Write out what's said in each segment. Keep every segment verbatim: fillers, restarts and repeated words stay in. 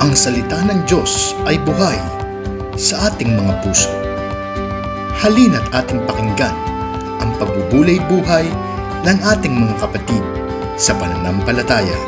Ang salita ng Diyos ay buhay sa ating mga puso. Halina't ating pakinggan ang pagbubulay-buhay ng ating mga kapatid sa pananampalataya.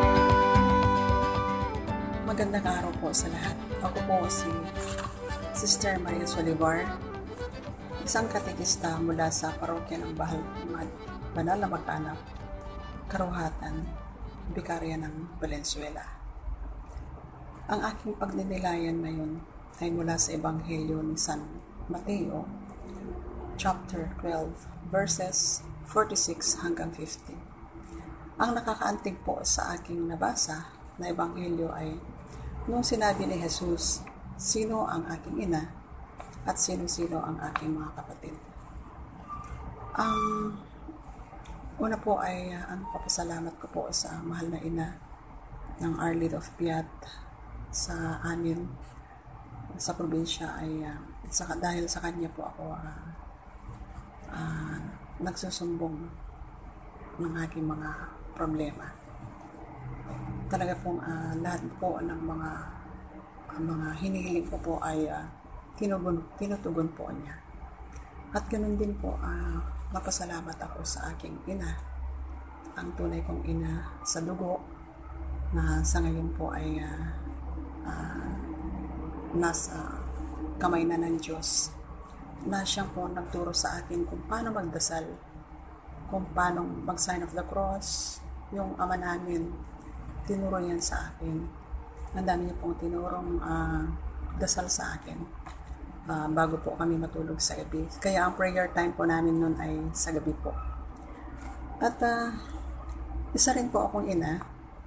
Magandang araw po sa lahat. Ako po si Sister Maru Bagaua, isang katekista mula sa parokya ng Bahal Banal na Mag-anak, Karuhatan, Bikarya ng Valenzuela. Ang aking pagninilayan ngayon ay mula sa Ebanghelyo ni San Mateo, chapter twelve, verses forty-six hanggang fifty. Ang nakakaantig po sa aking nabasa na Ebanghelyo ay nung sinabi ni Jesus, sino ang aking ina at sino-sino ang aking mga kapatid. Ang una po ay uh, ang papasalamat ko po sa mahal na ina ng Our Lady of Piat sa amin sa probinsya ay uh, sa, dahil sa kanya po ako uh, uh, nagsusumbong ng aking mga problema. Talaga pong uh, lahat po ng mga uh, mga hinihiling ko po ay uh, tinugon, tinutugon po niya. At ganoon din po uh, mapasalamat ako sa aking ina, ang tunay kong ina sa dugo na sa ngayon po ay uh, uh, nasa kamay na ng Diyos, na siyang po nagturo sa akin kung paano magdasal, kung paano mag-sign of the cross. Yung ama namin, tinuro yan sa akin. Ang dami niya pong tinurong uh, dasal sa akin uh, bago po kami matulog sa gabi. Kaya ang prayer time po namin noon ay sa gabi po. At uh, isa rin po akong ina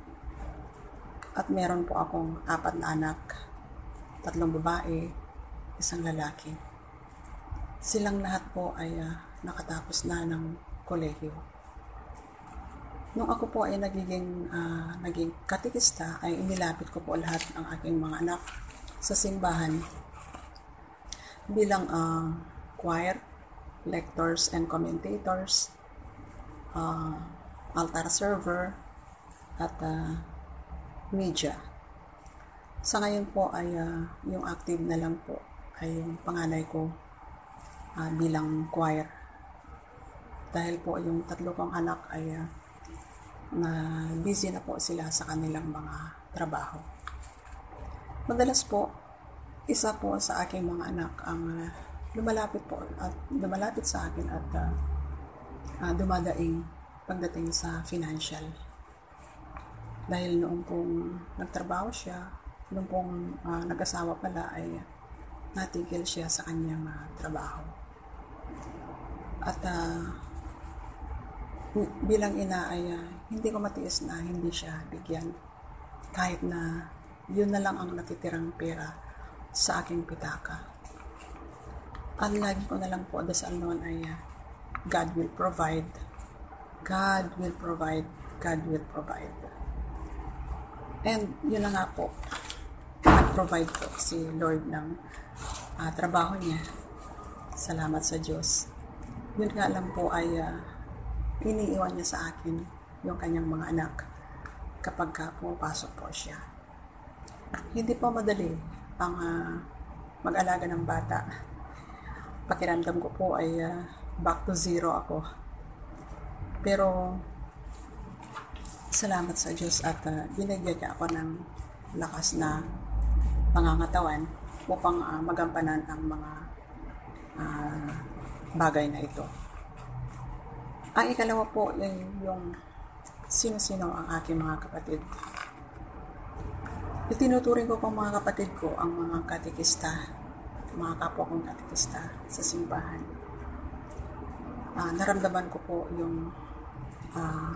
at meron po akong apat na anak, tatlong babae, isang lalaki. Silang lahat po ay uh, nakatapos na ng kolehiyo. Nung ako po ay nagiging, uh, naging katekista, ay inilapit ko po lahat ng aking mga anak sa simbahan bilang uh, choir, lectors and commentators, uh, altar server, at uh, media. Sa ngayon po ay uh, yung active na lang po ay yung panganay ko uh, bilang choir. Dahil po yung tatlo kong anak ay uh, na busy na po sila sa kanilang mga trabaho. Madalas po, isa po sa aking mga anak ang uh, lumalapit po at lumalapit sa akin at uh, uh, dumadaing pagdating sa financial. Dahil noong pong nagtrabaho siya, noong pong uh, nag-asawa pala ay natigil siya sa kanyang uh, trabaho. At uh, bilang ina ay uh, hindi ko matiis na hindi siya bigyan kahit na yun na lang ang natitirang pera sa aking pitaka. Ang lagi ko na lang po dasal noon ay uh, God will provide, God will provide, God will provide. And yun na nga po, nag-provide po si Lord ng uh, trabaho niya. Salamat sa Diyos. Yun nga lang po ay uh, iniiwan niya sa akin yung kanyang mga anak kapag ka pumapasok po siya. Hindi po madali ang uh, mag-alaga ng bata. Pakiramdam ko po ay uh, back to zero ako. Pero salamat sa Diyos at uh, binigyan niya ako ng lakas na pangangatawan upang uh, magampanan ang mga uh, bagay na ito. Ang ikalawa po yung, yung sino-sino ang aking mga kapatid. Itinuturing ko pang mga kapatid ko ang mga katekista, mga kapwa kong katekista sa simbahan. Uh, naramdaman ko po yung uh,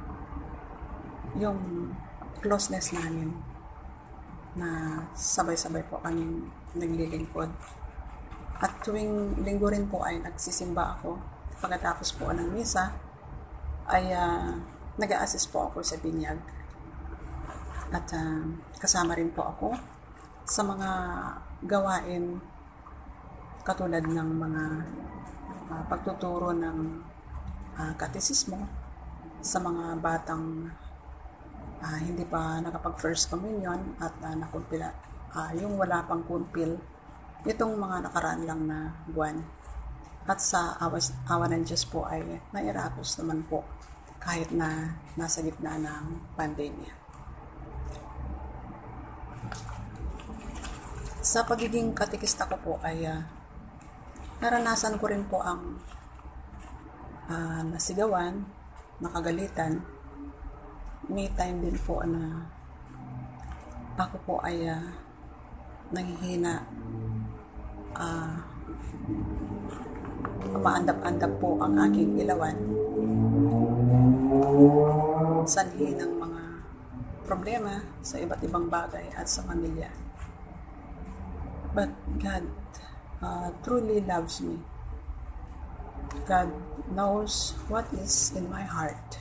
yung closeness namin na sabay-sabay po kaming naglilingkod. At tuwing linggo rin po ay nagsisimba ako. Pagkatapos po ng misa ay uh, nag-a-assist po ako sa binyag. At uh, kasama rin po ako sa mga gawain katulad ng mga uh, pagtuturo ng uh, katesismo sa mga batang uh, hindi pa nakapag first communion at uh, nakumpila, uh, yung wala pang kumpil itong mga nakaraan lang na buwan. At sa awas, awa ng Diyos po ay nairapos naman po kahit na nasa gitna ng pandemya. Sa pagiging katikista ko po ay uh, naranasan ko rin po ang uh, nasigawan, nakagalitan. May time din po na ako po ay uh, nanghihina, uh, umaandap-andap po ang aking ilawan, sanhi ng mga problema sa iba't ibang bagay at sa pamilya. But God uh, truly loves me. God knows what is in my heart.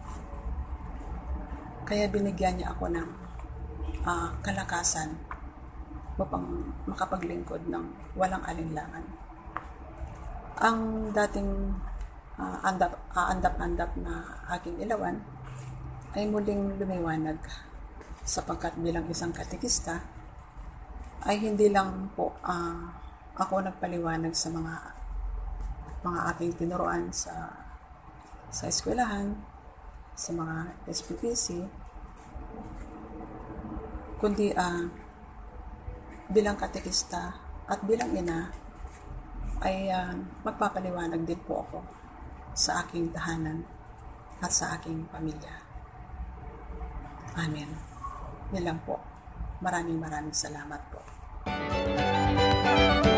Kaya binigyan niya ako ng uh, kalakasan upang makapaglingkod ng walang alinlangan. Ang dating uh, andap, uh, andap-andap na aking ilawan ay muling lumiwanag sapagkat bilang isang katikista ay hindi lang po uh, ako nagpaliwanag sa mga mga aking tinuruan sa sa eskwelahan, sa mga S P P C, kundi uh, bilang katikista at bilang ina ay uh, magpapaliwanag din po ako sa aking tahanan at sa aking pamilya. Amen. Yan lang po. Maraming maraming salamat po.